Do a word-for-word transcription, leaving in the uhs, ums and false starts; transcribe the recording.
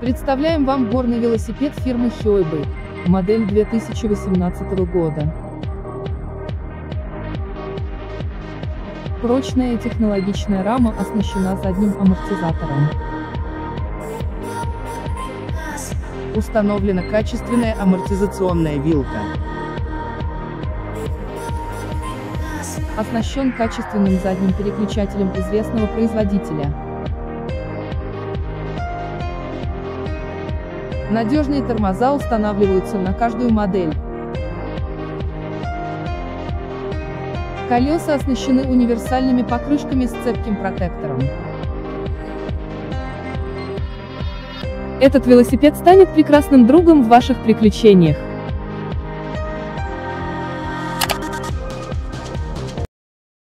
Представляем вам горный велосипед фирмы Hyundai, модель две тысячи восемнадцатого года. Прочная и технологичная рама оснащена задним амортизатором. Установлена качественная амортизационная вилка. Оснащен качественным задним переключателем известного производителя. Надежные тормоза устанавливаются на каждую модель. Колеса оснащены универсальными покрышками с цепким протектором. Этот велосипед станет прекрасным другом в ваших приключениях.